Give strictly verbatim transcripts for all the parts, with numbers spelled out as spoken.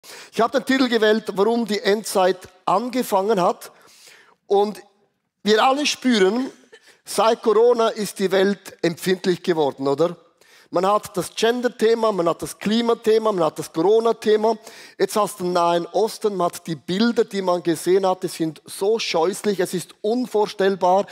Ich habe den Titel gewählt, warum die Endzeit angefangen hat. Und wir alle spüren, seit Corona ist die Welt empfindlich geworden, oder? Man hat das Gender-Thema, man hat das Klimathema, man hat das Corona-Thema. Jetzt hast du den Nahen Osten, man hat die Bilder, die man gesehen hat, die sind so scheußlich, es ist unvorstellbar,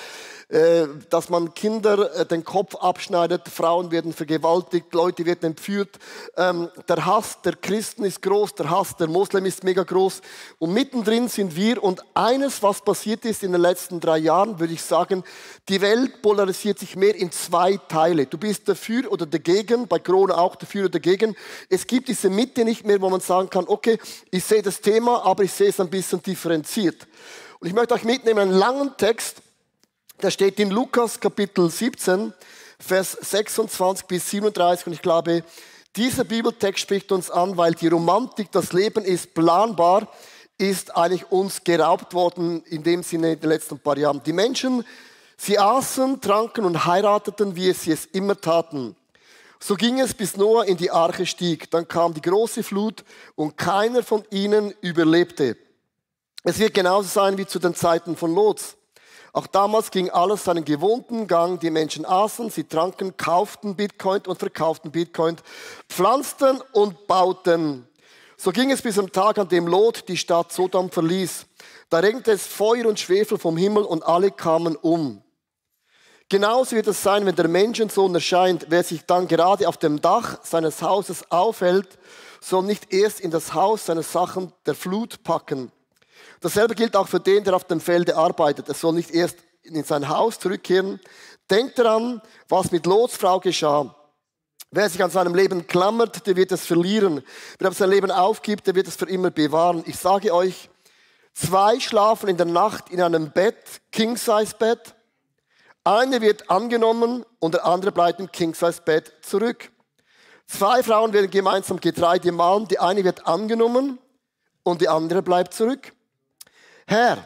dass man Kinder den Kopf abschneidet, Frauen werden vergewaltigt, Leute werden entführt. Der Hass der Christen ist groß, der Hass der Moslem ist mega groß. Und mittendrin sind wir. Und eines, was passiert ist in den letzten drei Jahren, würde ich sagen, die Welt polarisiert sich mehr in zwei Teile. Du bist dafür oder dagegen, bei Corona auch dafür oder dagegen. Es gibt diese Mitte nicht mehr, wo man sagen kann, okay, ich sehe das Thema, aber ich sehe es ein bisschen differenziert. Und ich möchte euch mitnehmen, einen langen Text. Der steht in Lukas Kapitel siebzehn, Vers sechsundzwanzig bis siebenunddreißig. Und ich glaube, dieser Bibeltext spricht uns an, weil die Romantik, das Leben ist planbar, ist eigentlich uns geraubt worden, in dem Sinne in den letzten paar Jahren. Die Menschen, sie aßen, tranken und heirateten, wie sie es immer taten. So ging es, bis Noah in die Arche stieg. Dann kam die große Flut und keiner von ihnen überlebte. Es wird genauso sein wie zu den Zeiten von Lots. Auch damals ging alles seinen gewohnten Gang. Die Menschen aßen, sie tranken, kauften Bitcoin und verkauften Bitcoin, pflanzten und bauten. So ging es bis zum Tag, an dem Lot die Stadt Sodom verließ. Da regnete es Feuer und Schwefel vom Himmel und alle kamen um. Genauso wird es sein, wenn der Menschensohn erscheint. Wer sich dann gerade auf dem Dach seines Hauses aufhält, soll nicht erst in das Haus seine Sachen der Flut packen. Dasselbe gilt auch für den, der auf dem Felde arbeitet. Er soll nicht erst in sein Haus zurückkehren. Denkt daran, was mit Lots Frau geschah. Wer sich an seinem Leben klammert, der wird es verlieren. Wer auf sein Leben aufgibt, der wird es für immer bewahren. Ich sage euch, zwei schlafen in der Nacht in einem Bett, King-Size-Bett. Einer wird angenommen und der andere bleibt im King-Size-Bett zurück. Zwei Frauen werden gemeinsam Getreide mahlen. Die eine wird angenommen und die andere bleibt zurück. Herr,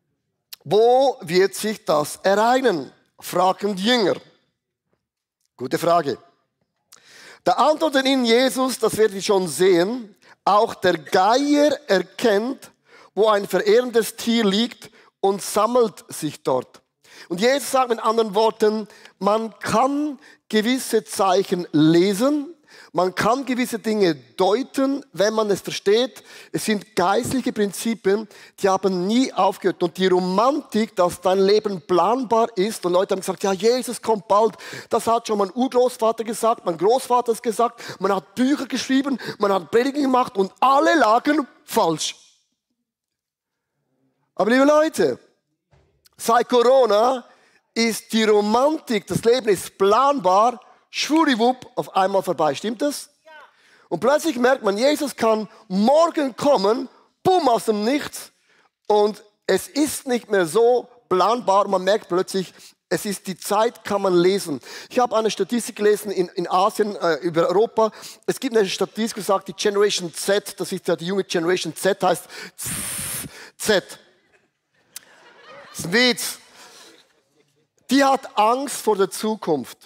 wo wird sich das ereignen? Fragten die Jünger. Gute Frage. Da antwortet ihnen Jesus, das werdet ihr schon sehen, auch der Geier erkennt, wo ein verehrendes Tier liegt und sammelt sich dort. Und Jesus sagt mit anderen Worten, man kann gewisse Zeichen lesen, man kann gewisse Dinge deuten, wenn man es versteht. Es sind geistliche Prinzipien, die haben nie aufgehört. Und die Romantik, dass dein Leben planbar ist, und Leute haben gesagt, ja, Jesus kommt bald. Das hat schon mein Urgroßvater gesagt, mein Großvater hat es gesagt. Man hat Bücher geschrieben, man hat Predigen gemacht und alle lagen falsch. Aber liebe Leute, seit Corona ist die Romantik, das Leben ist planbar, schwudiwupp, auf einmal vorbei. Stimmt das? Ja. Und plötzlich merkt man, Jesus kann morgen kommen, bumm, aus dem Nichts. Und es ist nicht mehr so planbar. Man merkt plötzlich, es ist die Zeit, kann man lesen. Ich habe eine Statistik gelesen in, in Asien, äh, über Europa. Es gibt eine Statistik, die sagt, die Generation Z, das ist ja die junge Generation Z, heißt Z. Das ist ein Witz. Die hat Angst vor der Zukunft.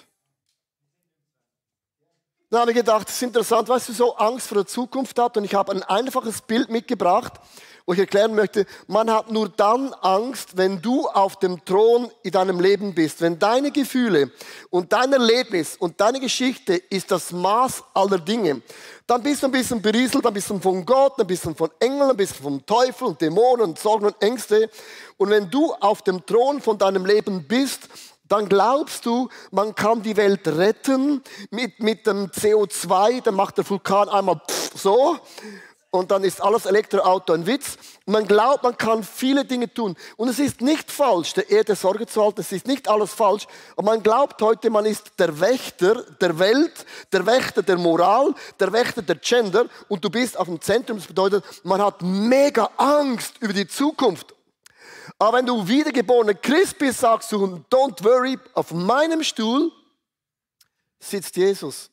Dann habe ich gedacht, das ist interessant, weißt du, so Angst vor der Zukunft hat. Und ich habe ein einfaches Bild mitgebracht, wo ich erklären möchte, man hat nur dann Angst, wenn du auf dem Thron in deinem Leben bist. Wenn deine Gefühle und dein Erlebnis und deine Geschichte ist das Maß aller Dinge, dann bist du ein bisschen berieselt, ein bisschen von Gott, ein bisschen von Engeln, ein bisschen vom Teufel und Dämonen und Sorgen und Ängste. Und wenn du auf dem Thron von deinem Leben bist, dann glaubst du, man kann die Welt retten mit, mit dem C O zwei, dann macht der Vulkan einmal so und dann ist alles Elektroauto ein Witz. Man glaubt, man kann viele Dinge tun. Und es ist nicht falsch, der Erde Sorge zu halten, es ist nicht alles falsch, aber man glaubt heute, man ist der Wächter der Welt, der Wächter der Moral, der Wächter der Gender und du bist auf dem Zentrum. Das bedeutet, man hat mega Angst über die Zukunft. Aber wenn du wiedergeborener Christ bist, sagst du, don't worry, auf meinem Stuhl sitzt Jesus.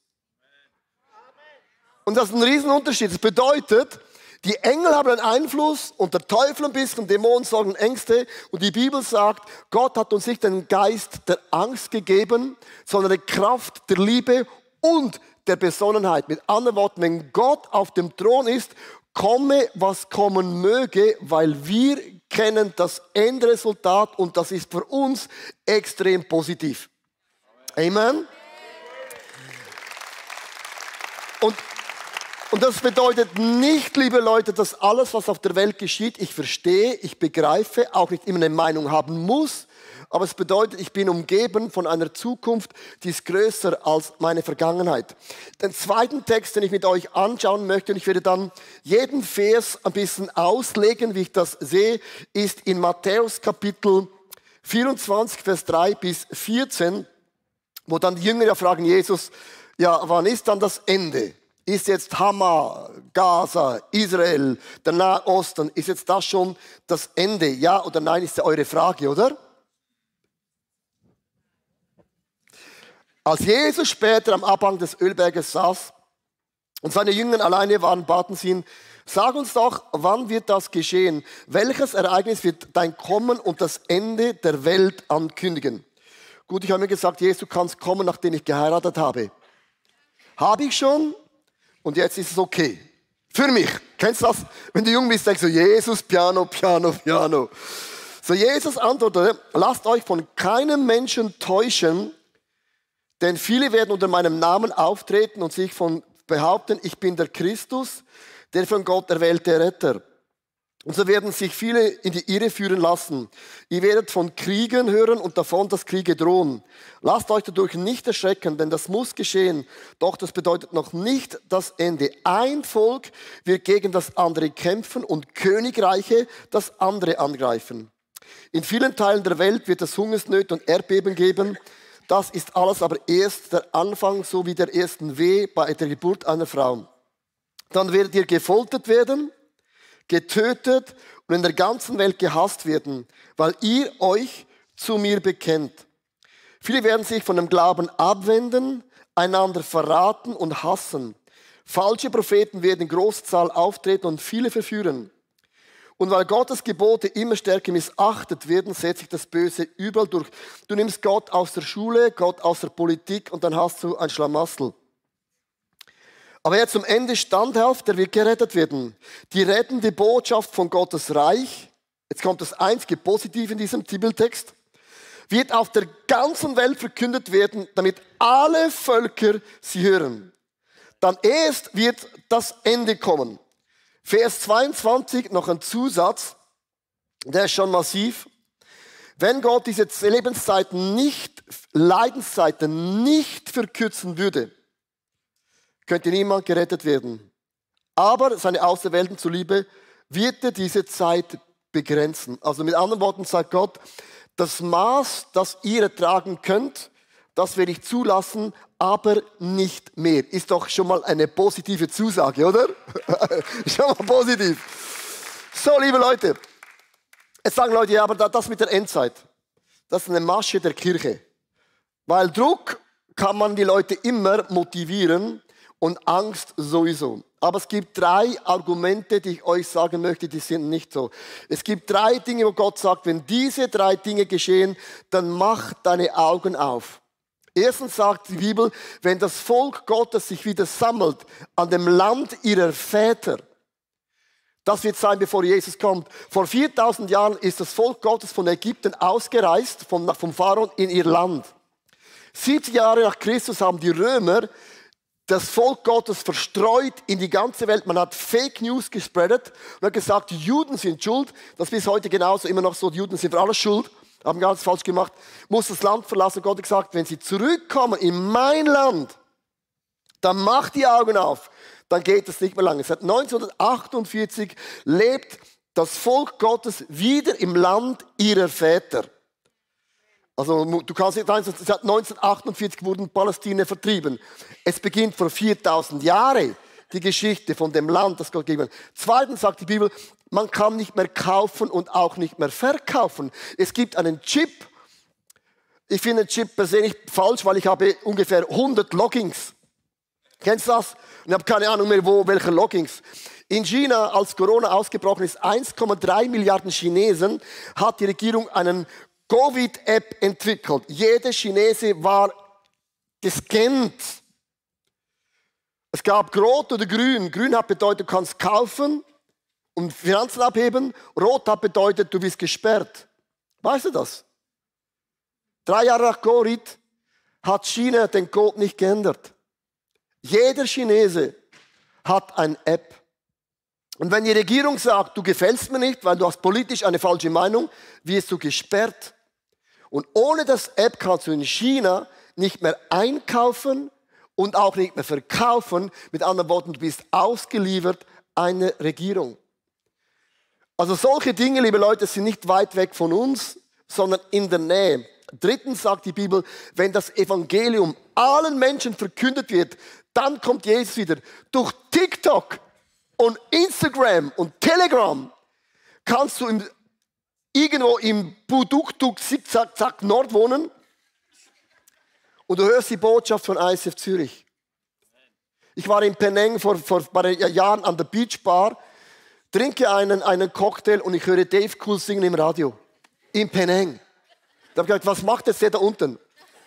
Und das ist ein Riesenunterschied. Das bedeutet, die Engel haben einen Einfluss und der Teufel ein bisschen, Dämonen, Sorgen, Ängste. Und die Bibel sagt, Gott hat uns nicht den Geist der Angst gegeben, sondern die Kraft der Liebe und der Besonnenheit. Mit anderen Worten, wenn Gott auf dem Thron ist, komme, was kommen möge, weil wir kennen das Endresultat und das ist für uns extrem positiv. Amen. Und, und das bedeutet nicht, liebe Leute, dass alles, was auf der Welt geschieht, ich verstehe, ich begreife, auch nicht immer eine Meinung haben muss. Aber es bedeutet, ich bin umgeben von einer Zukunft, die ist größer als meine Vergangenheit. Den zweiten Text, den ich mit euch anschauen möchte, und ich werde dann jeden Vers ein bisschen auslegen, wie ich das sehe, ist in Matthäus Kapitel vierundzwanzig, Vers drei bis vierzehn, wo dann die Jünger ja fragen Jesus, ja, wann ist dann das Ende? Ist jetzt Hamas, Gaza, Israel, der Nahe Osten, ist jetzt das schon das Ende? Ja oder nein, ist ja eure Frage, oder? Als Jesus später am Abhang des Ölberges saß und seine Jünger alleine waren, baten sie ihn, sag uns doch, wann wird das geschehen? Welches Ereignis wird dein Kommen und das Ende der Welt ankündigen? Gut, ich habe mir gesagt, Jesus, du kannst kommen, nachdem ich geheiratet habe. Habe ich schon und jetzt ist es okay. Für mich. Kennst du das? Wenn du jung bist, denkst du, Jesus, Piano, Piano, Piano. So, Jesus antwortete, lasst euch von keinem Menschen täuschen, denn viele werden unter meinem Namen auftreten und sich von behaupten, ich bin der Christus, der von Gott erwählte Retter. Und so werden sich viele in die Irre führen lassen. Ihr werdet von Kriegen hören und davon, dass Kriege drohen. Lasst euch dadurch nicht erschrecken, denn das muss geschehen. Doch das bedeutet noch nicht das Ende. Ein Volk wird gegen das andere kämpfen und Königreiche das andere angreifen. In vielen Teilen der Welt wird es Hungersnöte und Erdbeben geben. Das ist alles aber erst der Anfang, so wie der ersten Weh bei der Geburt einer Frau. Dann werdet ihr gefoltert werden, getötet und in der ganzen Welt gehasst werden, weil ihr euch zu mir bekennt. Viele werden sich von dem Glauben abwenden, einander verraten und hassen. Falsche Propheten werden in großer Zahl auftreten und viele verführen. Und weil Gottes Gebote immer stärker missachtet werden, setzt sich das Böse überall durch. Du nimmst Gott aus der Schule, Gott aus der Politik und dann hast du ein Schlamassel. Aber wer zum Ende standhält, der wird gerettet werden. Die rettende Botschaft von Gottes Reich, jetzt kommt das einzige Positive in diesem Bibeltext, wird auf der ganzen Welt verkündet werden, damit alle Völker sie hören. Dann erst wird das Ende kommen. Vers zweiundzwanzig, noch ein Zusatz, der ist schon massiv. Wenn Gott diese Lebenszeiten nicht, Leidenszeiten nicht verkürzen würde, könnte niemand gerettet werden. Aber seine Auserwählten zuliebe wird er diese Zeit begrenzen. Also mit anderen Worten sagt Gott, das Maß, das ihr ertragen könnt, das werde ich zulassen, aber nicht mehr. Ist doch schon mal eine positive Zusage, oder? Schon mal positiv. So, liebe Leute, jetzt sagen Leute, ja, aber das mit der Endzeit, das ist eine Masche der Kirche. Weil Druck kann man die Leute immer motivieren und Angst sowieso. Aber es gibt drei Argumente, die ich euch sagen möchte, die sind nicht so. Es gibt drei Dinge, wo Gott sagt, wenn diese drei Dinge geschehen, dann mach deine Augen auf. Erstens sagt die Bibel, wenn das Volk Gottes sich wieder sammelt an dem Land ihrer Väter, das wird sein, bevor Jesus kommt. Vor viertausend Jahren ist das Volk Gottes von Ägypten ausgereist, vom, vom Pharao in ihr Land. siebzig Jahre nach Christus haben die Römer das Volk Gottes verstreut in die ganze Welt. Man hat Fake News gespreadet und hat gesagt, die Juden sind schuld. Das ist bis heute genauso immer noch so, die Juden sind für alles schuld. Haben ganz falsch gemacht, muss das Land verlassen. Gott hat gesagt, wenn sie zurückkommen in mein Land, dann macht die Augen auf, dann geht es nicht mehr lange. Seit neunzehnhundertachtundvierzig lebt das Volk Gottes wieder im Land ihrer Väter. Also du kannst nicht sagen, seit neunzehnhundertachtundvierzig wurden Palästina vertrieben. Es beginnt vor viertausend Jahren die Geschichte von dem Land, das Gott gegeben hat. Zweitens sagt die Bibel, man kann nicht mehr kaufen und auch nicht mehr verkaufen. Es gibt einen Chip. Ich finde den Chip persönlich falsch, weil ich habe ungefähr hundert Loggings. Kennst du das? Und ich habe keine Ahnung mehr, wo, welche Loggings. In China, als Corona ausgebrochen ist, eins Komma drei Milliarden Chinesen, hat die Regierung einen Covid-App entwickelt. Jeder Chinese war gescannt. Es gab Rot oder Grün. Grün hat bedeutet, du kannst kaufen und Finanzen abheben. Rot hat bedeutet, du bist gesperrt. Weißt du das? Drei Jahre nach Covid hat China den Code nicht geändert. Jeder Chinese hat eine App. Und wenn die Regierung sagt, du gefällst mir nicht, weil du hast politisch eine falsche Meinung, wirst du gesperrt. Und ohne das App kannst du in China nicht mehr einkaufen und auch nicht mehr verkaufen. Mit anderen Worten, du bist ausgeliefert einer Regierung. Also solche Dinge, liebe Leute, sind nicht weit weg von uns, sondern in der Nähe. Drittens sagt die Bibel, wenn das Evangelium allen Menschen verkündet wird, dann kommt Jesus wieder. Durch TikTok und Instagram und Telegram kannst du im, irgendwo im Buduktuk Zickzack Zack Nord wohnen und du hörst die Botschaft von I S F Zürich. Ich war in Penang vor, vor ein paar Jahren an der Beach Bar, trinke einen, einen Cocktail und ich höre Dave Cool singen im Radio. In Penang. Da habe ich gedacht, was macht jetzt der da unten?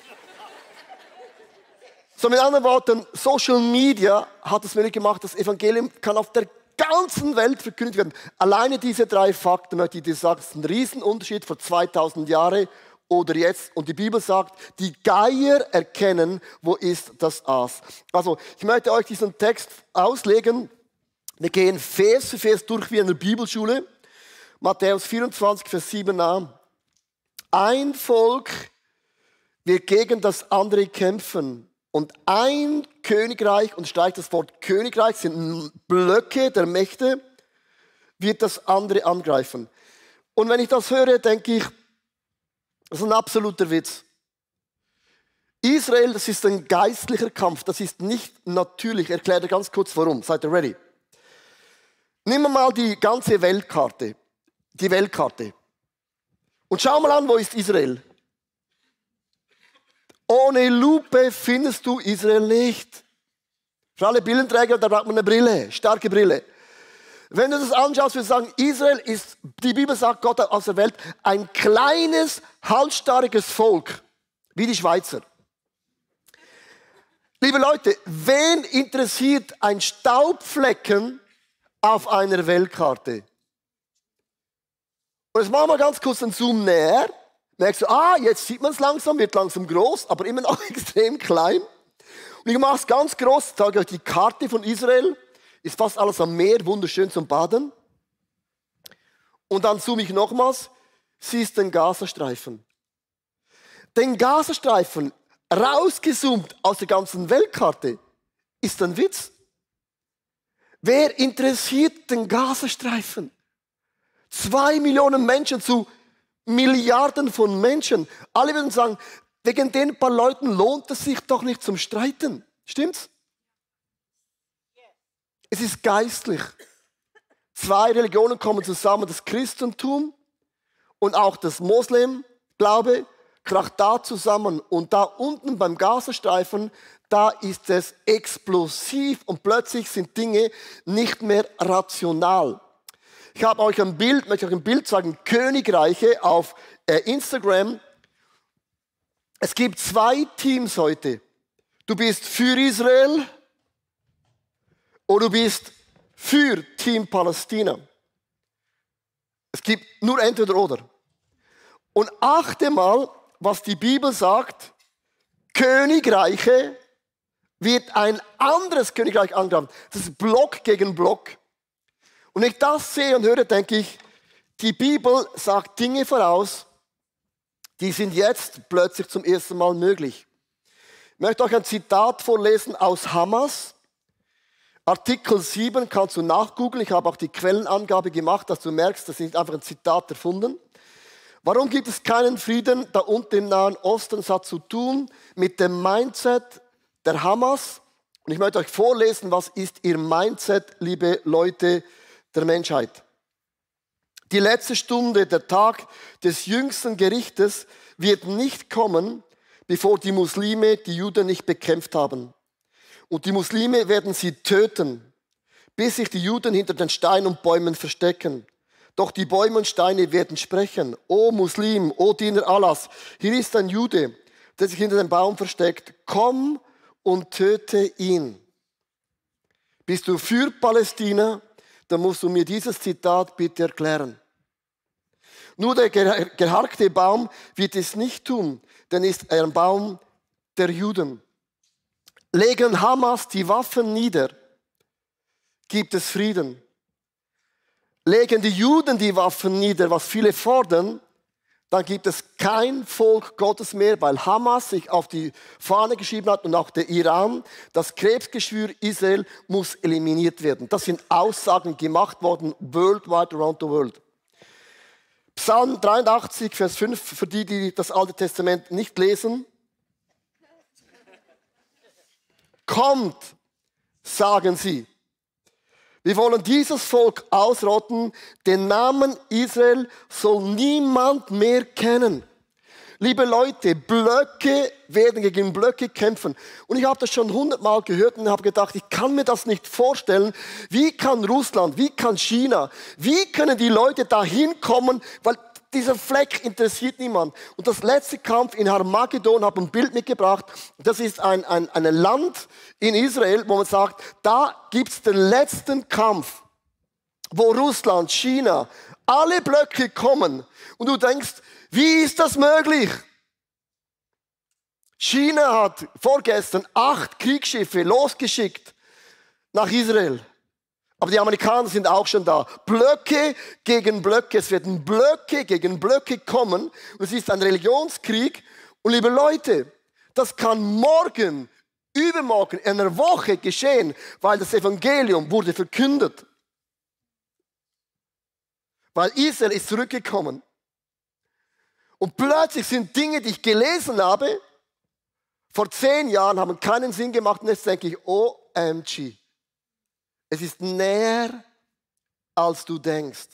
So mit anderen Worten, Social Media hat es möglich gemacht, das Evangelium kann auf der ganzen Welt verkündet werden. Alleine diese drei Fakten, möchte ich dir sagen, ist ein Riesenunterschied vor zweitausend Jahren oder jetzt. Und die Bibel sagt, die Geier erkennen, wo ist das Aas. Also, ich möchte euch diesen Text auslegen. Wir gehen Vers für Vers durch wie in der Bibelschule. Matthäus vierundzwanzig, Vers sieben a. Ein Volk wird gegen das andere kämpfen und ein Königreich, und streicht das Wort Königreich, sind Blöcke der Mächte, wird das andere angreifen. Und wenn ich das höre, denke ich, das ist ein absoluter Witz. Israel, das ist ein geistlicher Kampf, das ist nicht natürlich. Ich erkläre dir ganz kurz warum. Seid ihr ready? Nimm mal die ganze Weltkarte, die Weltkarte. Und schau mal an, wo ist Israel? Ohne Lupe findest du Israel nicht. Für alle Brillenträger, da braucht man eine Brille, starke Brille. Wenn du das anschaust, wir sagen, Israel ist, die Bibel sagt, Gott aus der Welt, ein kleines, halsstarriges Volk, wie die Schweizer. Liebe Leute, wen interessiert ein Staubflecken auf einer Weltkarte? Und jetzt machen wir ganz kurz einen Zoom näher. Merkst du, ah, jetzt sieht man es langsam, wird langsam groß, aber immer noch extrem klein. Und ich mache es ganz groß, sage euch die Karte von Israel, ist fast alles am Meer, wunderschön zum Baden. Und dann zoome ich nochmals, siehst den Gazastreifen. Den Gazastreifen, rausgezoomt aus der ganzen Weltkarte, ist ein Witz. Wer interessiert den Gazastreifen? Zwei Millionen Menschen zu Milliarden von Menschen. Alle würden sagen, wegen den paar Leuten lohnt es sich doch nicht zum Streiten. Stimmt's? Es ist geistlich. Zwei Religionen kommen zusammen, das Christentum und auch das Moslem-Glaube kracht da zusammen. Und da unten beim Gazastreifen, da ist es explosiv und plötzlich sind Dinge nicht mehr rational. Ich habe euch ein Bild, möchte euch ein Bild zeigen, Königreiche auf äh, Instagram. Es gibt zwei Teams heute. Du bist für Israel oder du bist für Team Palästina. Es gibt nur entweder oder. Und achte mal, was die Bibel sagt. Königreiche wird ein anderes Königreich angreifen. Das ist Block gegen Block. Und wenn ich das sehe und höre, denke ich, die Bibel sagt Dinge voraus, die sind jetzt plötzlich zum ersten Mal möglich. Ich möchte euch ein Zitat vorlesen aus Hamas. Artikel sieben kannst du nachgoogeln. Ich habe auch die Quellenangabe gemacht, dass du merkst, das ist nicht einfach ein Zitat erfunden. Warum gibt es keinen Frieden da unten im Nahen Osten? Das hat zu tun mit dem Mindset der Hamas. Und ich möchte euch vorlesen, was ist ihr Mindset, liebe Leute der Menschheit. Die letzte Stunde, der Tag des jüngsten Gerichtes, wird nicht kommen, bevor die Muslime die Juden nicht bekämpft haben. Und die Muslime werden sie töten, bis sich die Juden hinter den Steinen und Bäumen verstecken. Doch die Bäume und Steine werden sprechen. O Muslim, o Diener Allahs, hier ist ein Jude, der sich hinter dem Baum versteckt. Komm und töte ihn. Bist du für Palästina? Dann musst du mir dieses Zitat bitte erklären. Nur der geharkte Baum wird es nicht tun, denn ist er ein Baum der Juden. Legen Hamas die Waffen nieder, gibt es Frieden. Legen die Juden die Waffen nieder, was viele fordern, dann gibt es kein Volk Gottes mehr, weil Hamas sich auf die Fahne geschrieben hat und auch der Iran. Das Krebsgeschwür Israel muss eliminiert werden. Das sind Aussagen gemacht worden, worldwide, around the world. Psalm dreiundachtzig, Vers fünf, für die, die das Alte Testament nicht lesen. Kommt, sagen sie. Wir wollen dieses Volk ausrotten. Den Namen Israel soll niemand mehr kennen. Liebe Leute, Blöcke werden gegen Blöcke kämpfen. Und ich habe das schon hundertmal gehört und habe gedacht, ich kann mir das nicht vorstellen. Wie kann Russland, wie kann China, wie können die Leute da hinkommen, weil dieser Fleck interessiert niemand. Und das letzte Kampf in Armageddon, habe ein Bild mitgebracht, das ist ein, ein, ein Land in Israel, wo man sagt, da gibt es den letzten Kampf, wo Russland, China, alle Blöcke kommen. Und du denkst, wie ist das möglich? China hat vorgestern acht Kriegsschiffe losgeschickt nach Israel. Aber die Amerikaner sind auch schon da. Blöcke gegen Blöcke. Es werden Blöcke gegen Blöcke kommen. Und es ist ein Religionskrieg. Und liebe Leute, das kann morgen, übermorgen, in einer Woche geschehen, weil das Evangelium wurde verkündet. Weil Israel ist zurückgekommen. Und plötzlich sind Dinge, die ich gelesen habe, vor zehn Jahren haben keinen Sinn gemacht. Und jetzt denke ich, O M G. Es ist näher, als du denkst.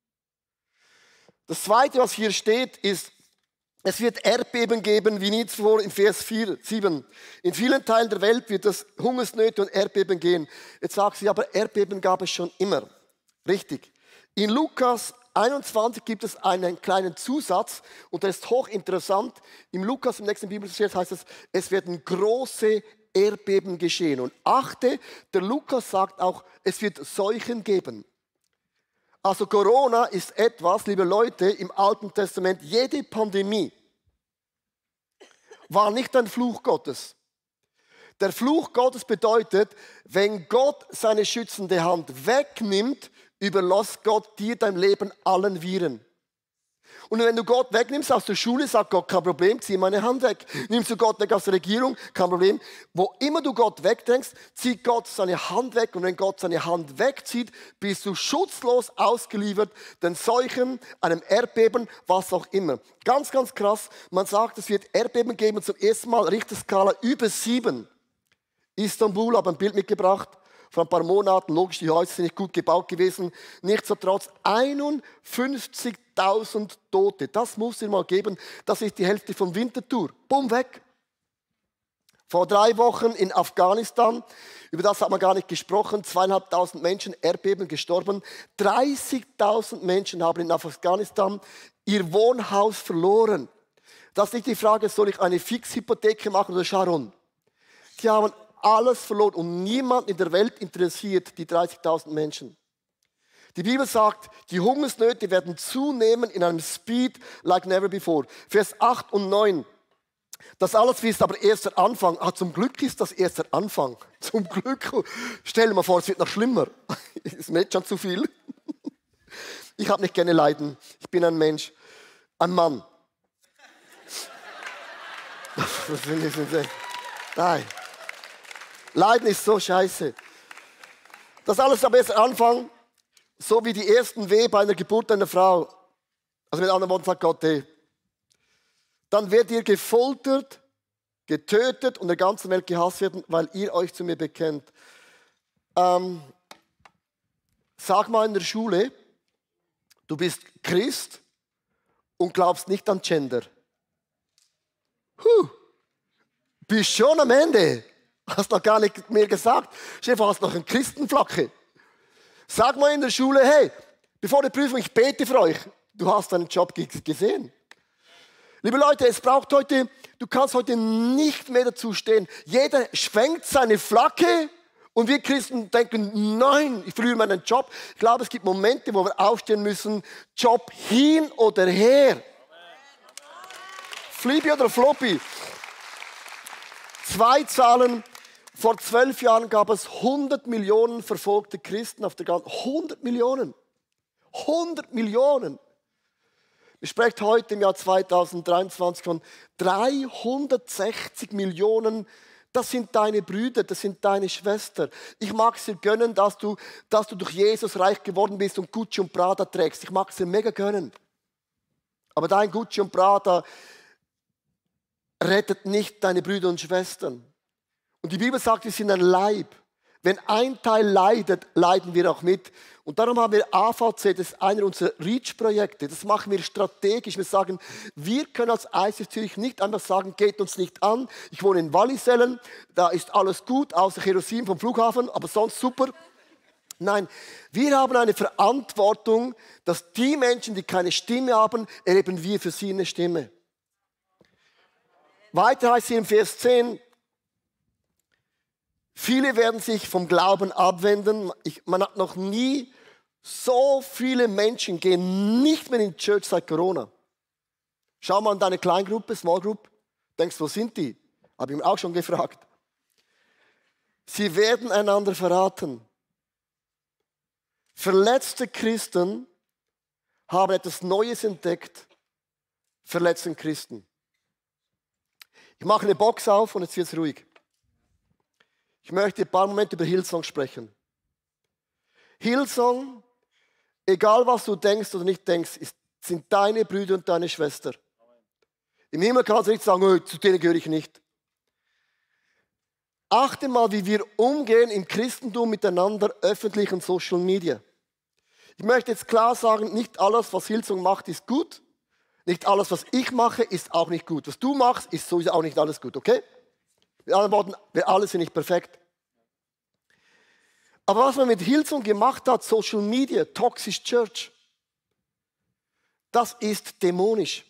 Das Zweite, was hier steht, ist, es wird Erdbeben geben, wie nie zuvor in Vers vier, sieben. In vielen Teilen der Welt wird es Hungersnöte und Erdbeben gehen. Jetzt sagst du, aber Erdbeben gab es schon immer. Richtig. In Lukas einundzwanzig gibt es einen kleinen Zusatz und der ist hochinteressant. Im Lukas, im nächsten Bibelvers heißt es, es werden große Erdbeben geschehen. Und achte, der Lukas sagt auch, es wird Seuchen geben. Also Corona ist etwas, liebe Leute, im Alten Testament, jede Pandemie war nicht ein Fluch Gottes. Der Fluch Gottes bedeutet, wenn Gott seine schützende Hand wegnimmt, überlässt Gott dir dein Leben allen Viren. Und wenn du Gott wegnimmst aus der Schule, sagt Gott, kein Problem, zieh meine Hand weg. Nimmst du Gott weg aus der Regierung, kein Problem. Wo immer du Gott wegdenkst, zieht Gott seine Hand weg. Und wenn Gott seine Hand wegzieht, bist du schutzlos ausgeliefert den Seuchen, einem Erdbeben, was auch immer. Ganz, ganz krass. Man sagt, es wird Erdbeben geben, zum ersten Mal Richterskala über sieben. Istanbul, habe ein Bild mitgebracht. Vor ein paar Monaten, logisch, die Häuser sind nicht gut gebaut gewesen. Nichtsdestotrotz einundfünfzigtausend Tote. Das muss es mal geben. Das ist die Hälfte von Winterthur. Bumm, weg. Vor drei Wochen in Afghanistan, über das hat man gar nicht gesprochen, zweieinhalbtausend Menschen, Erdbeben gestorben. dreißigtausend Menschen haben in Afghanistan ihr Wohnhaus verloren. Das ist nicht die Frage, soll ich eine Fixhypothek machen oder Sharon? Die haben alles verloren und niemand in der Welt interessiert die dreißigtausend Menschen. Die Bibel sagt, die Hungersnöte werden zunehmen in einem Speed like never before. Vers acht und neun. Das alles ist aber erst der Anfang. Ah, zum Glück ist das erst der Anfang. Zum Glück. Stell dir mal vor, es wird noch schlimmer. Es ist schon zu viel. Ich habe nicht gerne Leiden. Ich bin ein Mensch. Ein Mann. Nein. Leiden ist so scheiße. Das alles aber erst der Anfang, so wie die ersten Wehen bei einer Geburt einer Frau. Also mit anderen Worten sagt Gott, hey, dann werdet ihr gefoltert, getötet und der ganzen Welt gehasst werden, weil ihr euch zu mir bekennt. Ähm, sag mal in der Schule, du bist Christ und glaubst nicht an Gender. Huh, bist schon am Ende. Hast noch gar nicht mehr gesagt. Chef, hast noch eine Christenflagge. Sag mal in der Schule, hey, bevor die Prüfung, ich bete für euch. Du hast deinen Job gesehen. Liebe Leute, es braucht heute, du kannst heute nicht mehr dazu stehen. Jeder schwenkt seine Flagge Und wir Christen denken, nein, ich verliere meinen Job. Ich glaube, es gibt Momente, wo wir aufstehen müssen, Job hin oder her. Flippy oder Floppy. Zwei Zahlen. Vor zwölf Jahren gab es hundert Millionen verfolgte Christen auf der ganzen Welt. hundert Millionen. hundert Millionen. Wir sprechen heute im Jahr zweitausenddreiundzwanzig von dreihundertsechzig Millionen. Das sind deine Brüder, das sind deine Schwestern. Ich mag es dir gönnen, dass du, dass du durch Jesus reich geworden bist und Gucci und Prada trägst. Ich mag es dir mega gönnen. Aber dein Gucci und Prada rettet nicht deine Brüder und Schwestern. Und die Bibel sagt, wir sind ein Leib. Wenn ein Teil leidet, leiden wir auch mit. Und darum haben wir A V C, das ist einer unserer Reach-Projekte. Das machen wir strategisch. Wir sagen, wir können als I C F Zürich nicht einfach sagen, geht uns nicht an. Ich wohne in Wallisellen, da ist alles gut, außer Kerosin vom Flughafen, aber sonst super. Nein, wir haben eine Verantwortung, dass die Menschen, die keine Stimme haben, erleben wir für sie eine Stimme. Weiter heißt hier im Vers zehn, viele werden sich vom Glauben abwenden. Ich, man hat noch nie so viele Menschen gehen nicht mehr in die Church seit Corona. Schau mal in deine Kleingruppe, Small Group. Denkst, wo sind die? Habe ich mir auch schon gefragt. Sie werden einander verraten. Verletzte Christen haben etwas Neues entdeckt. Verletzten Christen. Ich mache eine Box auf und jetzt wird es ruhig. Ich möchte ein paar Momente über Hillsong sprechen. Hillsong, egal was du denkst oder nicht denkst, ist, sind deine Brüder und deine Schwester. Im Himmel kannst du nicht sagen, oh, zu denen gehöre ich nicht. Achte mal, wie wir umgehen im Christentum miteinander, öffentlich und Social Media. Ich möchte jetzt klar sagen, nicht alles, was Hillsong macht, ist gut. Nicht alles, was ich mache, ist auch nicht gut. Was du machst, ist sowieso auch nicht alles gut, okay? Mit anderen Worten, wir alle sind nicht perfekt. Aber was man mit Hillsong gemacht hat, Social Media, Toxic Church, das ist dämonisch.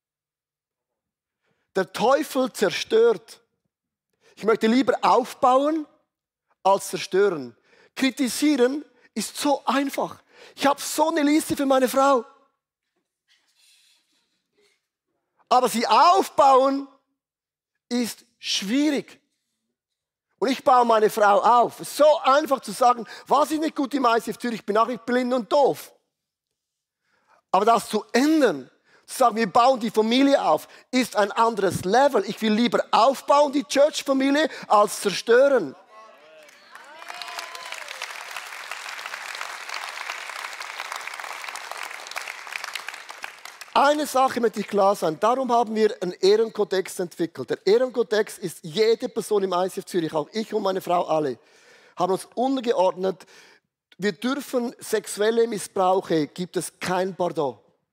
Der Teufel zerstört. Ich möchte lieber aufbauen als zerstören. Kritisieren ist so einfach. Ich habe so eine Liste für meine Frau. Aber sie aufbauen ist schwierig. Und ich baue meine Frau auf. Es ist so einfach zu sagen, was ist nicht gut im I C F Zürich, ich bin auch nicht blind und doof. Aber das zu ändern, zu sagen, wir bauen die Familie auf, ist ein anderes Level. Ich will lieber aufbauen, die Church-Familie, als zerstören. Eine Sache möchte ich klar sein, darum haben wir einen Ehrenkodex entwickelt. Der Ehrenkodex ist, jede Person im I C F Zürich, auch ich und meine Frau alle, haben uns untergeordnet, wir dürfen sexuelle Missbrauche, gibt es kein Pardon.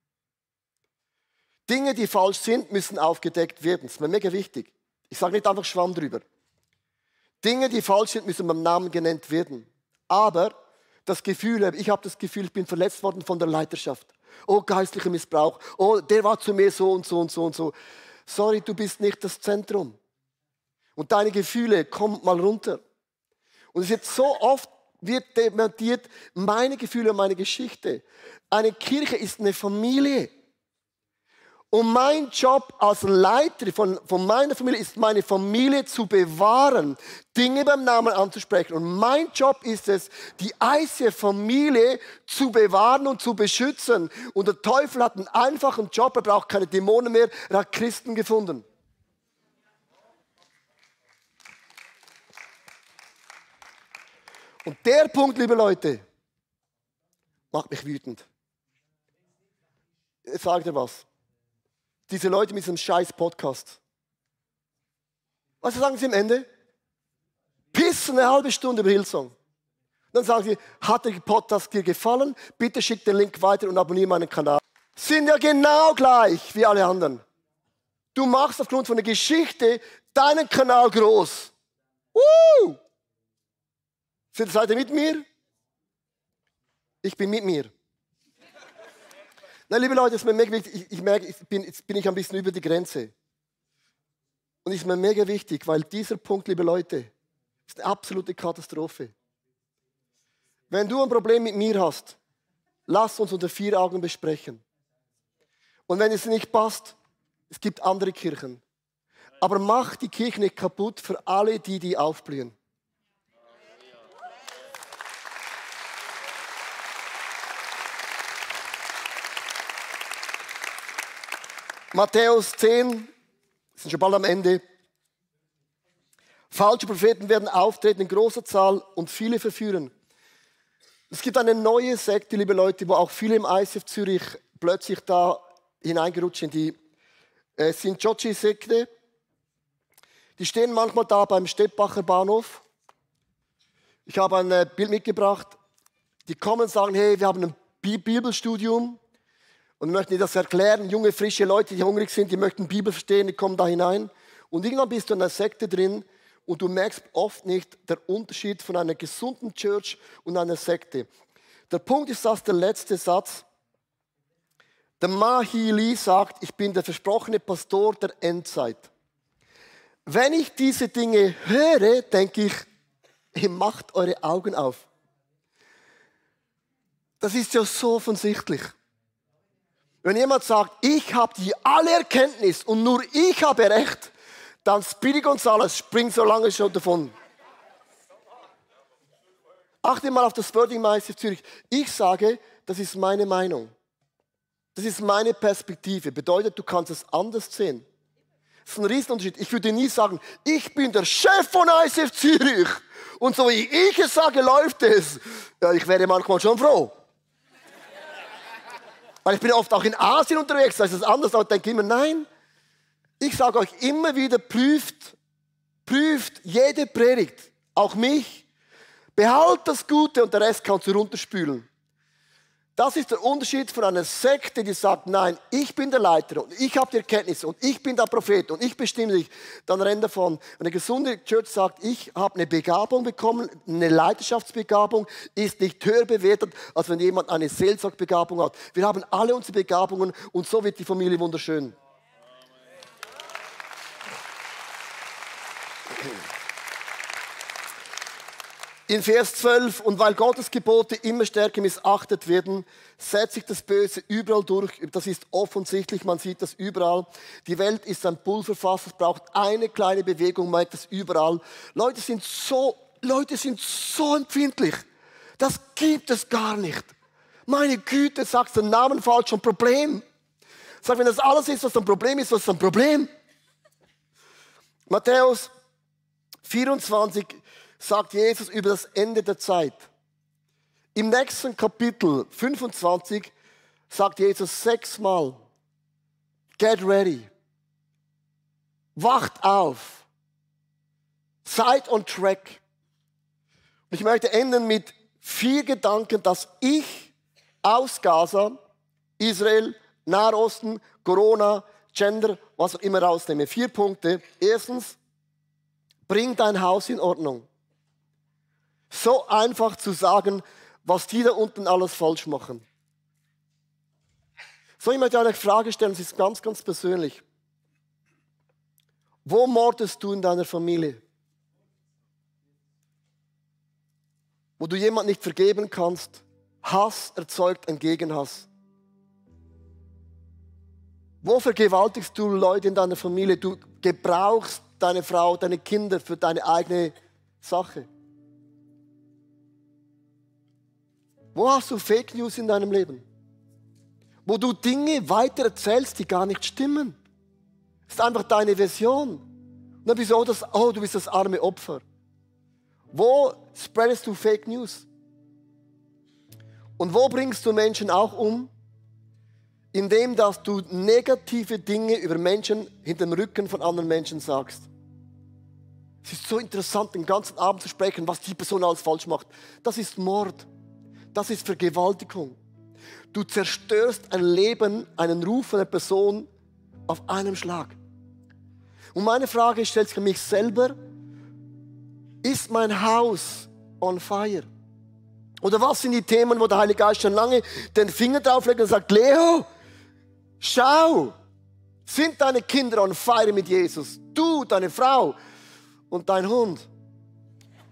Dinge, die falsch sind, müssen aufgedeckt werden. Das ist mir mega wichtig. Ich sage nicht einfach Schwamm drüber. Dinge, die falsch sind, müssen beim Namen genannt werden. Aber das Gefühl, ich habe das Gefühl, ich bin verletzt worden von der Leiterschaft. Oh, geistlicher Missbrauch. Oh, der war zu mir so und so und so und so. Sorry, du bist nicht das Zentrum. Und deine Gefühle, komm mal runter. Und es wird so oft wird dementiert, meine Gefühle und meine Geschichte. Eine Kirche ist eine Familie. Und mein Job als Leiter von, von meiner Familie ist, meine Familie zu bewahren, Dinge beim Namen anzusprechen. Und mein Job ist es, die I C F-Familie zu bewahren und zu beschützen. Und der Teufel hat einen einfachen Job, er braucht keine Dämonen mehr, er hat Christen gefunden. Und der Punkt, liebe Leute, macht mich wütend. Ich sage dir was. Diese Leute mit diesem scheiß Podcast. Was sagen sie am Ende? Pissen eine halbe Stunde über Hillsong. Dann sagen sie, hat der Podcast dir gefallen? Bitte schick den Link weiter und abonniere meinen Kanal. Sind ja genau gleich wie alle anderen. Du machst aufgrund von der Geschichte deinen Kanal groß. Uh! Seid ihr mit mir? Ich bin mit mir. Na, liebe Leute, es ist mir mega wichtig. Ich, ich merke, ich bin, jetzt bin ich ein bisschen über die Grenze. Und es ist mir mega wichtig, weil dieser Punkt, liebe Leute, Das ist eine absolute Katastrophe. Wenn du ein Problem mit mir hast, lass uns unter vier Augen besprechen. Und wenn es nicht passt, es gibt andere Kirchen. Aber mach die Kirche nicht kaputt für alle, die die aufblühen. Matthäus zehn, wir sind schon bald am Ende. Falsche Propheten werden auftreten in großer Zahl und viele verführen. Es gibt eine neue Sekte, liebe Leute, wo auch viele im I C F Zürich plötzlich da hineingerutscht sind. Die äh, Shinchochi-Sekte. Die stehen manchmal da beim Stettbacher Bahnhof. Ich habe ein äh, Bild mitgebracht. Die kommen und sagen, hey, wir haben ein Bi- Bibelstudium. Und möchten dir das erklären. Junge, frische Leute, die hungrig sind, die möchten Bibel verstehen, die kommen da hinein. Und irgendwann bist du in einer Sekte drin und du merkst oft nicht den Unterschied von einer gesunden Church und einer Sekte. Der Punkt ist das, der letzte Satz. Der Mahi Lee sagt, ich bin der versprochene Pastor der Endzeit. Wenn ich diese Dinge höre, denke ich, ihr macht eure Augen auf. Das ist ja so offensichtlich. Wenn jemand sagt, ich habe die alle Erkenntnis und nur ich habe Recht, dann Speedy Gonzales springt so lange schon davon. Achte mal auf das Wording im I C F Zürich. Ich sage, das ist meine Meinung. Das ist meine Perspektive. Bedeutet, du kannst es anders sehen. Das ist ein Riesenunterschied. Ich würde nie sagen, ich bin der Chef von I C F Zürich und so wie ich es sage, läuft es. Ja, ich wäre manchmal schon froh. Weil ich bin oft auch in Asien unterwegs, da ist es anders, aber ich denke immer, nein. Ich sage euch immer wieder, prüft, prüft jede Predigt, auch mich. Behalt das Gute und der Rest kannst du runterspülen. Das ist der Unterschied von einer Sekte, die sagt, nein, ich bin der Leiter und ich habe die Erkenntnisse und ich bin der Prophet und ich bestimme dich. Dann rennt davon. Eine gesunde Church sagt, ich habe eine Begabung bekommen, eine Leidenschaftsbegabung, ist nicht höher bewertet, als wenn jemand eine Seelsorgbegabung hat. Wir haben alle unsere Begabungen und so wird die Familie wunderschön. In Vers zwölf, und weil Gottes Gebote immer stärker missachtet werden, setzt sich das Böse überall durch. Das ist offensichtlich, man sieht das überall. Die Welt ist ein Pulverfass, es braucht eine kleine Bewegung, man merkt das überall. Leute sind so, Leute sind so empfindlich. Das gibt es gar nicht. Meine Güte, sagst du den Namen falsch, schon Problem. Sag, wenn das alles ist, was ein Problem ist, was ist ein Problem? Matthäus vierundzwanzig sagt Jesus über das Ende der Zeit. Im nächsten Kapitel fünfundzwanzig sagt Jesus sechsmal, get ready, wacht auf, seid on track. Und ich möchte enden mit vier Gedanken, dass ich aus Gaza, Israel, Nahosten, Corona, Gender, was auch immer rausnehme. Vier Punkte. Erstens, bring dein Haus in Ordnung. So einfach zu sagen, was die da unten alles falsch machen. So, ich möchte eine Frage stellen, das ist ganz, ganz persönlich. Wo mordest du in deiner Familie? Wo du jemand nicht vergeben kannst, Hass erzeugt einen Gegenhass. Wo vergewaltigst du Leute in deiner Familie? Du gebrauchst deine Frau, deine Kinder für deine eigene Sache. Wo hast du Fake News in deinem Leben? Wo du Dinge weiter erzählst, die gar nicht stimmen. Das ist einfach deine Version. Und dann bist du, oh, das, oh, du bist das arme Opfer. Wo spreadest du Fake News? Und wo bringst du Menschen auch um? Indem, dass du negative Dinge über Menschen hinter dem Rücken von anderen Menschen sagst. Es ist so interessant, den ganzen Abend zu sprechen, was die Person alles falsch macht. Das ist Mord. Das ist Vergewaltigung. Du zerstörst ein Leben, einen Ruf einer Person auf einem Schlag. Und meine Frage stellt sich an mich selber, ist mein Haus on fire? Oder was sind die Themen, wo der Heilige Geist schon lange den Finger drauflegt und sagt, Leo, schau, sind deine Kinder on fire mit Jesus? Du, deine Frau und dein Hund.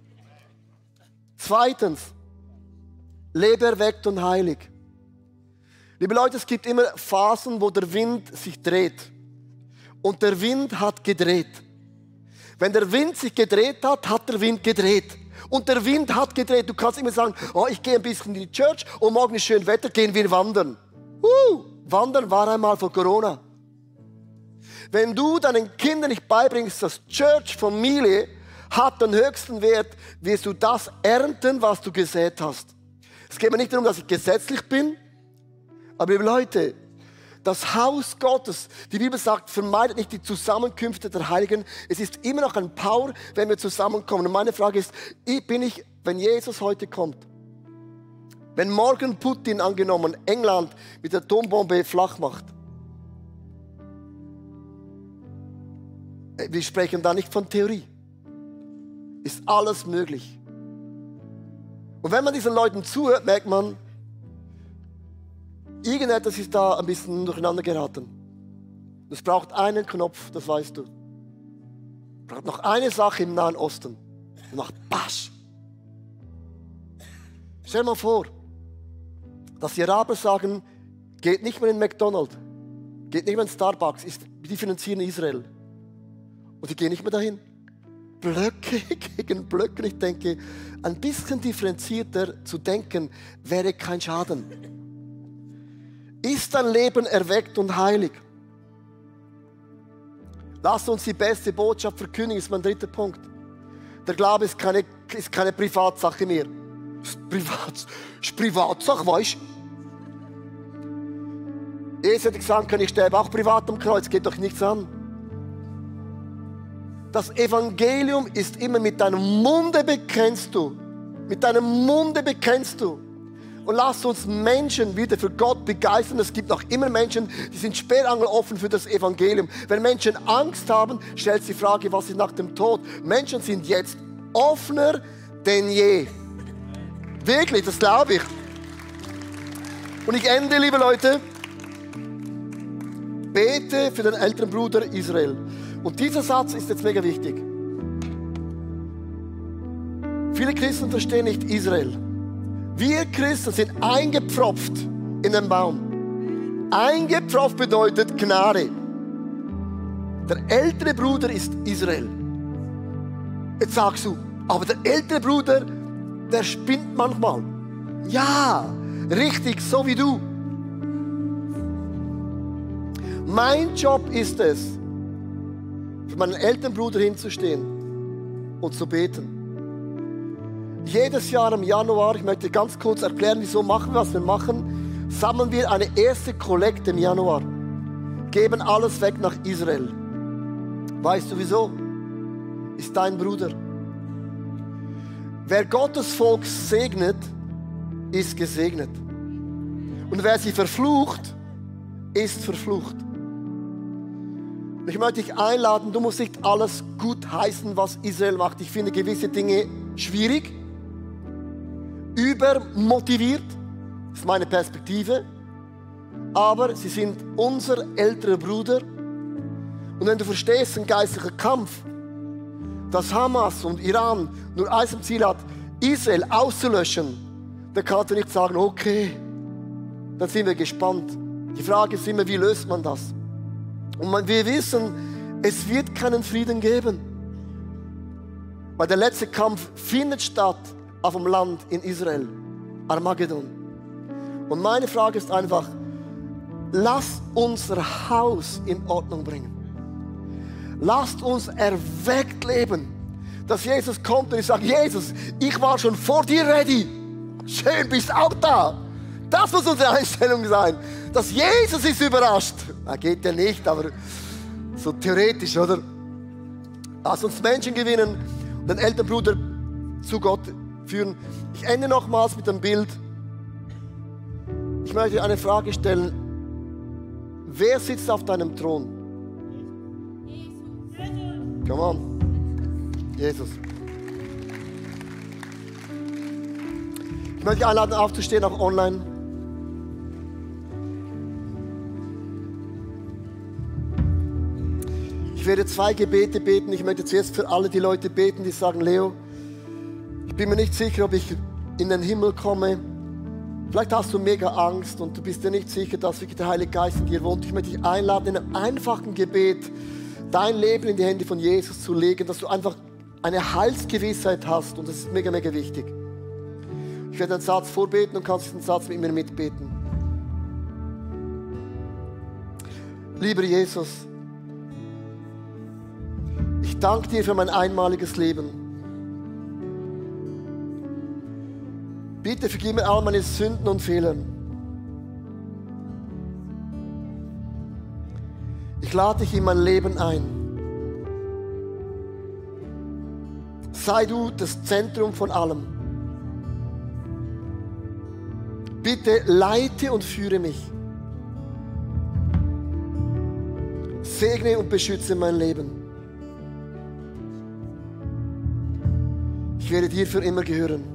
Zweitens, lebe erweckt und heilig. Liebe Leute, es gibt immer Phasen, wo der Wind sich dreht. Und der Wind hat gedreht. Wenn der Wind sich gedreht hat, hat der Wind gedreht. Und der Wind hat gedreht. Du kannst immer sagen, oh, ich gehe ein bisschen in die Church und morgen ist schön Wetter, gehen wir wandern. Uh, wandern war einmal vor Corona. Wenn du deinen Kindern nicht beibringst, dass Church, Familie hat den höchsten Wert, wirst du das ernten, was du gesät hast. Es geht mir nicht darum, dass ich gesetzlich bin, aber liebe Leute, das Haus Gottes, die Bibel sagt, vermeidet nicht die Zusammenkünfte der Heiligen. Es ist immer noch ein Power, wenn wir zusammenkommen. Und meine Frage ist, bin ich, wenn Jesus heute kommt, wenn morgen Putin angenommen England mit der Atombombe flach macht, wir sprechen da nicht von Theorie, ist alles möglich. Und wenn man diesen Leuten zuhört, merkt man, irgendetwas ist da ein bisschen durcheinander geraten. Es braucht einen Knopf, das weißt du. Es braucht noch eine Sache im Nahen Osten. Und macht Basch. Stell dir mal vor, dass die Araber sagen, geht nicht mehr in McDonald's, geht nicht mehr in Starbucks, die finanzieren Israel. Und die gehen nicht mehr dahin. Blöcke gegen Blöcke. Und ich denke, ein bisschen differenzierter zu denken, wäre kein Schaden. Ist dein Leben erweckt und heilig? Lass uns die beste Botschaft verkündigen, ist mein dritter Punkt. Der Glaube ist keine, ist keine Privatsache mehr. Ist Privat, ist Privatsache, weißt du? Jesus hätte gesagt können, ich sterbe auch privat am Kreuz, geht doch nichts an. Das Evangelium ist immer mit deinem Munde bekennst du. Mit deinem Munde bekennst du. Und lass uns Menschen wieder für Gott begeistern. Es gibt noch immer Menschen, die sind sperrangeloffen für das Evangelium. Wenn Menschen Angst haben, stellt sich die Frage, was ist nach dem Tod? Menschen sind jetzt offener denn je. Wirklich, das glaube ich. Und ich ende, liebe Leute, bete für den älteren Bruder Israel. Und dieser Satz ist jetzt mega wichtig. Viele Christen verstehen nicht Israel. Wir Christen sind eingepfropft in den Baum. Eingepfropft bedeutet Gnade. Der ältere Bruder ist Israel. Jetzt sagst du, aber der ältere Bruder, der spinnt manchmal. Ja, richtig, so wie du. Mein Job ist es, für meinen älteren Bruder hinzustehen und zu beten. Jedes Jahr im Januar, ich möchte ganz kurz erklären, wieso machen wir, was wir machen, sammeln wir eine erste Kollekte im Januar, geben alles weg nach Israel. Weißt du wieso? Ist dein Bruder. Wer Gottes Volk segnet, ist gesegnet. Und wer sie verflucht, ist verflucht. Ich möchte dich einladen, du musst nicht alles gut heißen, was Israel macht. Ich finde gewisse Dinge schwierig, übermotiviert, das ist meine Perspektive, aber sie sind unser älterer Bruder. Und wenn du verstehst, ein geistlicher Kampf, dass Hamas und Iran nur eins im Ziel hat, Israel auszulöschen, dann kannst du nicht sagen, okay, dann sind wir gespannt. Die Frage ist immer, wie löst man das? Und wir wissen, es wird keinen Frieden geben. Weil der letzte Kampf findet statt auf dem Land in Israel, Armageddon. Und meine Frage ist einfach, lasst unser Haus in Ordnung bringen. Lasst uns erweckt leben, dass Jesus kommt und ich sage, Jesus, ich war schon vor dir ready. Schön, bist auch da. Das muss unsere Einstellung sein. Dass Jesus ist überrascht. Na, geht ja nicht, aber so theoretisch, oder? Lass uns Menschen gewinnen und den älteren Bruder zu Gott führen. Ich ende nochmals mit einem Bild. Ich möchte eine Frage stellen. Wer sitzt auf deinem Thron? Come on. Jesus. Ich möchte dich einladen, aufzustehen, auch online. Ich werde zwei Gebete beten. Ich möchte zuerst für alle die Leute beten, die sagen, Leo, Ich bin mir nicht sicher, ob ich in den Himmel komme. Vielleicht hast du mega Angst und du bist dir nicht sicher, dass wirklich der Heilige Geist in dir wohnt. Ich möchte dich einladen, in einem einfachen Gebet dein Leben in die Hände von Jesus zu legen, dass du einfach eine Heilsgewissheit hast. Und das ist mega, mega wichtig. Ich werde einen Satz vorbeten und kannst diesen Satz mit mir mitbeten. Lieber Jesus, ich danke dir für mein einmaliges Leben. Bitte vergib mir all meine Sünden und Fehler. Ich lade dich in mein Leben ein. Sei du das Zentrum von allem. Bitte leite und führe mich. Segne und beschütze mein Leben. Ich werde dir für immer gehören.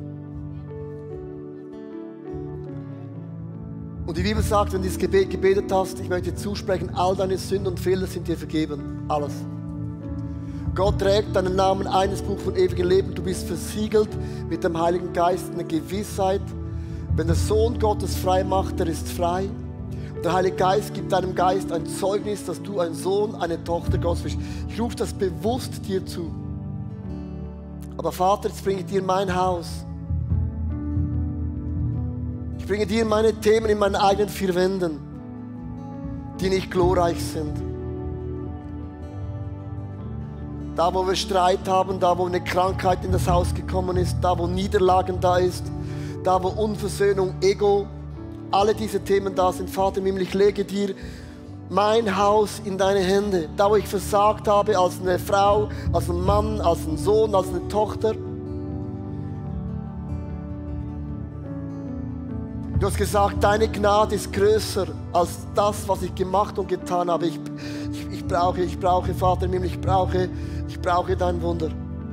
Und die Bibel sagt, wenn du dieses Gebet gebetet hast, ich möchte dir zusprechen, all deine Sünden und Fehler sind dir vergeben. Alles. Gott trägt deinen Namen ein, das Buch von ewigem Leben. Du bist versiegelt mit dem Heiligen Geist, eine Gewissheit. Wenn der Sohn Gottes frei macht, der ist frei. Und der Heilige Geist gibt deinem Geist ein Zeugnis, dass du ein Sohn, eine Tochter Gottes bist. Ich rufe das bewusst dir zu. Aber Vater, jetzt bringe ich dir mein Haus. Ich bringe dir meine Themen in meinen eigenen vier Wänden, die nicht glorreich sind. Da, wo wir Streit haben, da, wo eine Krankheit in das Haus gekommen ist, da, wo Niederlagen da ist, da, wo Unversöhnung, Ego, alle diese Themen da sind. Vater im Himmel, ich lege dir mein Haus in deine Hände. Da, wo ich versagt habe, als eine Frau, als ein Mann, als ein Sohn, als eine Tochter. Du hast gesagt, deine Gnade ist größer als das, was ich gemacht und getan habe. Ich, ich, ich brauche, ich brauche, Vater im Himmel, ich brauche, ich brauche dein Wunder.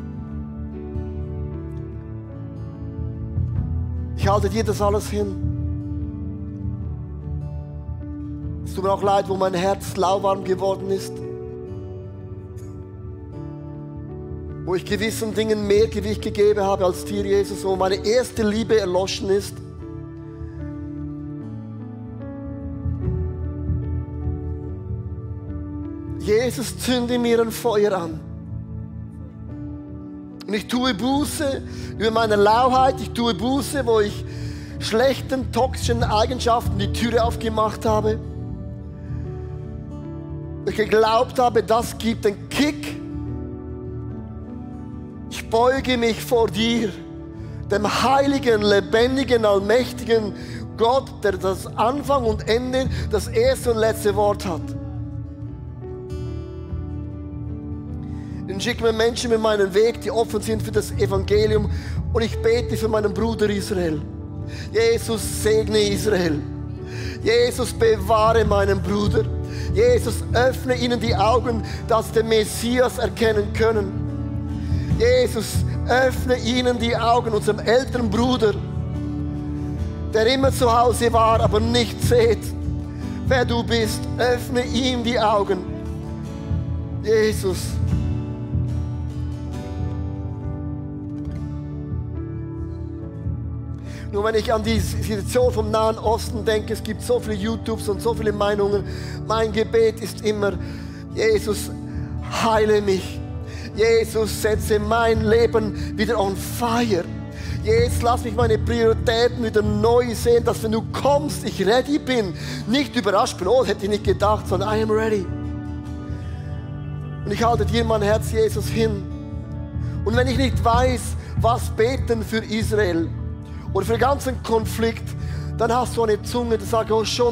Ich halte dir das alles hin. Es tut mir auch leid, wo mein Herz lauwarm geworden ist. Wo ich gewissen Dingen mehr Gewicht gegeben habe als dir, Jesus, wo meine erste Liebe erloschen ist. Jesus, zünde mir ein Feuer an. Und ich tue Buße über meine Lauheit, ich tue Buße, wo ich schlechten, toxischen Eigenschaften die Türe aufgemacht habe. Ich geglaubt habe, das gibt einen Kick. Ich beuge mich vor dir, dem heiligen, lebendigen, allmächtigen Gott, der das Anfang und Ende, das erste und letzte Wort hat. Und schicke mir Menschen mit meinem Weg, die offen sind für das Evangelium. Und ich bete für meinen Bruder Israel. Jesus, segne Israel. Jesus, bewahre meinen Bruder. Jesus, öffne ihnen die Augen, dass sie den Messias erkennen können. Jesus, öffne ihnen die Augen, unserem älteren Bruder, der immer zu Hause war, aber nicht sieht, wer du bist. Öffne ihm die Augen. Jesus. Nur wenn ich an die Situation vom Nahen Osten denke, es gibt so viele YouTubes und so viele Meinungen. Mein Gebet ist immer, Jesus, heile mich. Jesus, setze mein Leben wieder on fire. Jesus, lass mich meine Prioritäten wieder neu sehen, dass wenn du kommst, ich ready bin. Nicht überrascht bin, oh, das hätte ich nicht gedacht, sondern I am ready. Und ich halte dir mein Herz, Jesus, hin. Und wenn ich nicht weiß, was beten für Israel, oder für den ganzen Konflikt, dann hast du eine Zunge, die sagt, oh, ich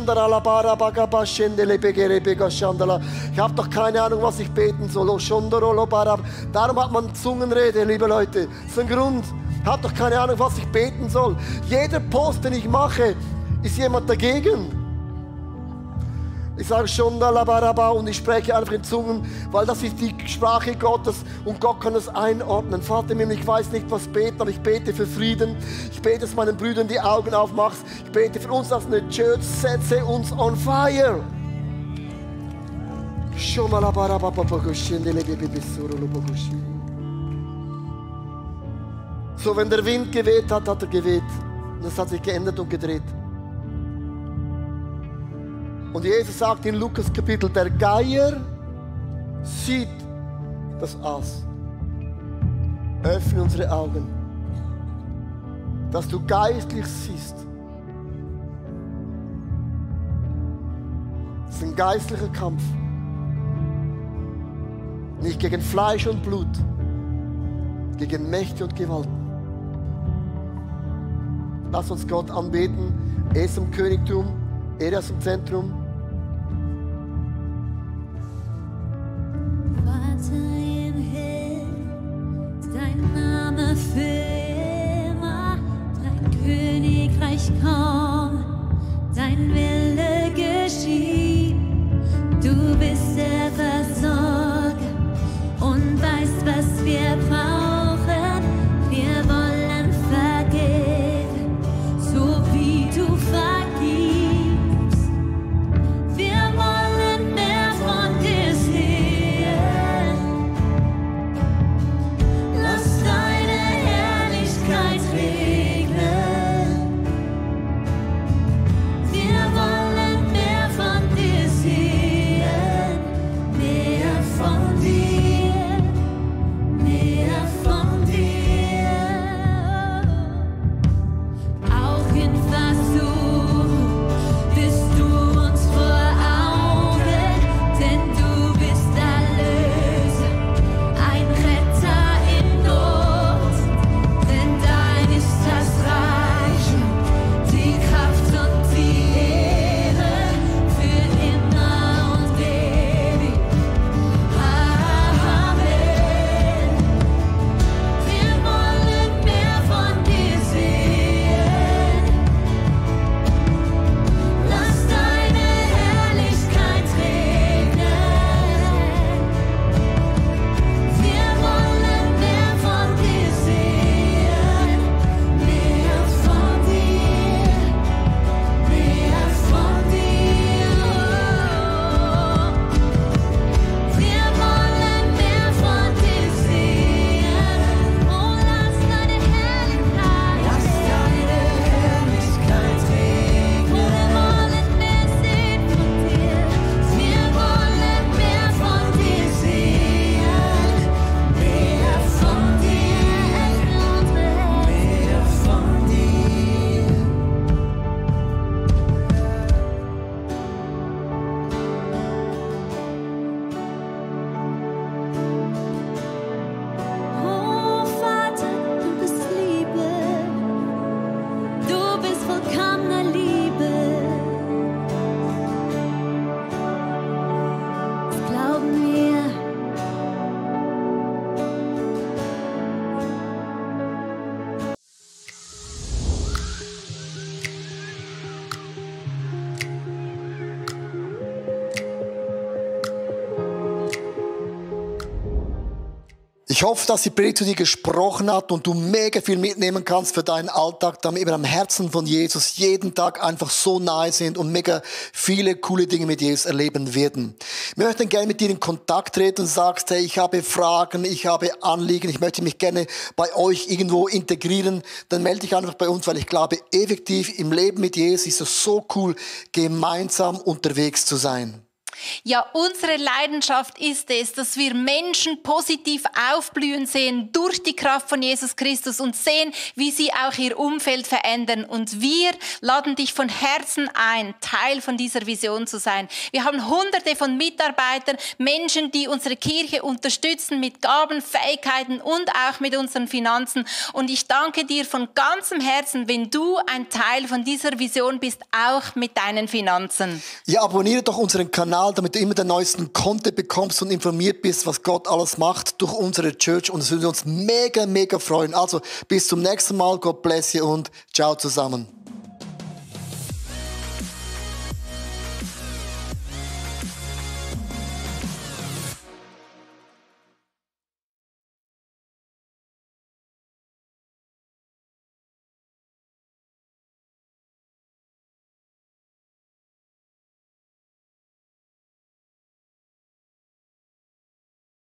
habe doch keine Ahnung, was ich beten soll. Oh, darum hat man Zungenrede, liebe Leute. Das ist ein Grund. Ich habe doch keine Ahnung, was ich beten soll. Jeder Post, den ich mache, ist jemand dagegen. Ich sage Shondalabaraba und ich spreche einfach in Zungen, weil das ist die Sprache Gottes und Gott kann es einordnen. Vater, ich weiß nicht, was beten, aber ich bete für Frieden. Ich bete, dass meinen Brüdern die Augen aufmachst. Ich bete für uns als eine Church, setze uns on fire. So, wenn der Wind geweht hat, hat er geweht. Und es hat sich geändert und gedreht. Und Jesus sagt in Lukas Kapitel, der Geier sieht das Aas. Öffne unsere Augen, dass du geistlich siehst. Es ist ein geistlicher Kampf. Nicht gegen Fleisch und Blut, gegen Mächte und Gewalten. Lass uns Gott anbeten. Er ist im Königtum, er ist im Zentrum. Vater im Himmel, ist dein Name für immer, dein Königreich komm, dein Wille geschieht. Du bist der Versorger und weißt, was wir brauchen. Wir wollen vergeben, so wie du vergibst. Wir wollen mehr von dir sehen. Lass deine Herrlichkeit regnen. Wir wollen mehr von dir sehen. Mehr von dir. Mehr von dir. Auch in Versuchung bist du uns vor Augen, denn du bist Erlöser, ein Retter in Not. Denn dein ist das Reich, die Kraft und die Ehre für immer und ewig. Amen. Wir wollen mehr von dir sehen. Lass deine Herrlichkeit regnen. Wir wollen mehr von dir sehen. Mehr von dir. Mehr von dir. Wir wollen mehr von dir sehen. Oh, lass deine Herrlichkeit. Lass deine Herrlichkeit regnen. Wir wollen mehr sehen von dir. Wir wollen mehr von dir sehen. Mehr von dir. Mehr von dir. Oh Vater, du bist Liebe, du bist vollkommene Liebe. Das glauben wir. Ich hoffe, dass die Predigt zu dir gesprochen hat und du mega viel mitnehmen kannst für deinen Alltag, damit wir am Herzen von Jesus jeden Tag einfach so nahe sind und mega viele coole Dinge mit Jesus erleben werden. Wir möchten gerne mit dir in Kontakt treten und sagst, hey, ich habe Fragen, ich habe Anliegen, ich möchte mich gerne bei euch irgendwo integrieren, dann melde dich einfach bei uns, weil ich glaube, effektiv im Leben mit Jesus ist es so cool, gemeinsam unterwegs zu sein. Ja, unsere Leidenschaft ist es, dass wir Menschen positiv aufblühen sehen durch die Kraft von Jesus Christus und sehen, wie sie auch ihr Umfeld verändern. Und wir laden dich von Herzen ein, Teil von dieser Vision zu sein. Wir haben hunderte von Mitarbeitern, Menschen, die unsere Kirche unterstützen mit Gaben, Fähigkeiten und auch mit unseren Finanzen. Und ich danke dir von ganzem Herzen, wenn du ein Teil von dieser Vision bist, auch mit deinen Finanzen. Ja, abonniere doch unseren Kanal, damit du immer den neuesten Content bekommst und informiert bist, was Gott alles macht durch unsere Church. Und es würde uns mega, mega freuen. Also bis zum nächsten Mal. God bless you und ciao zusammen.